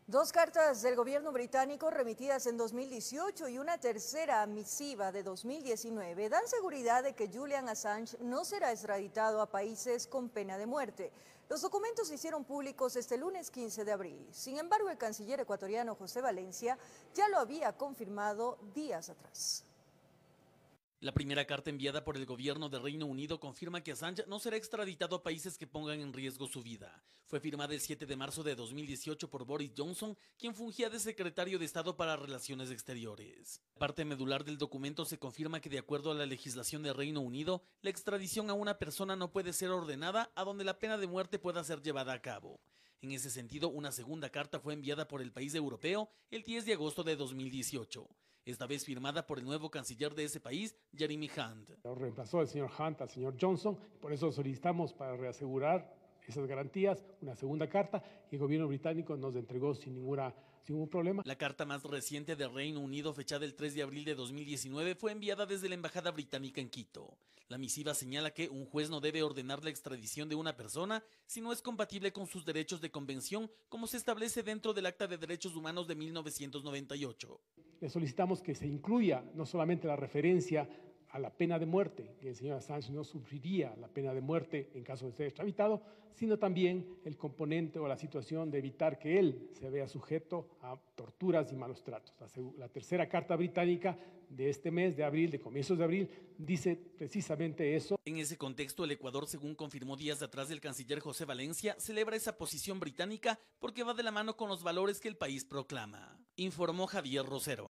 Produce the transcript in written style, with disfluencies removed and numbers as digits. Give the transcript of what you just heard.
Dos cartas del gobierno británico remitidas en 2018 y una tercera misiva de 2019 dan seguridad de que Julian Assange no será extraditado a países con pena de muerte. Los documentos se hicieron públicos este lunes 15 de abril. Sin embargo, el canciller ecuatoriano José Valencia ya lo había confirmado días atrás. La primera carta enviada por el gobierno de Reino Unido confirma que Assange no será extraditado a países que pongan en riesgo su vida. Fue firmada el 7 de marzo de 2018 por Boris Johnson, quien fungía de secretario de Estado para Relaciones Exteriores. La parte medular del documento se confirma que de acuerdo a la legislación de Reino Unido, la extradición a una persona no puede ser ordenada a donde la pena de muerte pueda ser llevada a cabo. En ese sentido, una segunda carta fue enviada por el país europeo el 10 de agosto de 2018. Esta vez firmada por el nuevo canciller de ese país, Jeremy Hunt. Reemplazó al señor Hunt al señor Johnson, por eso solicitamos para reasegurar esas garantías una segunda carta y el gobierno británico nos entregó sin ningún problema. La carta más reciente del Reino Unido, fechada el 3 de abril de 2019, fue enviada desde la Embajada Británica en Quito. La misiva señala que un juez no debe ordenar la extradición de una persona si no es compatible con sus derechos de convención, como se establece dentro del Acta de Derechos Humanos de 1998. Le solicitamos que se incluya no solamente la referencia a la pena de muerte, que el señor Assange no sufriría la pena de muerte en caso de ser extraditado, sino también el componente o la situación de evitar que él se vea sujeto a torturas y malos tratos. La tercera carta británica de este mes de abril, de comienzos de abril, dice precisamente eso. En ese contexto, el Ecuador, según confirmó días atrás el canciller José Valencia, celebra esa posición británica porque va de la mano con los valores que el país proclama, informó Javier Rosero.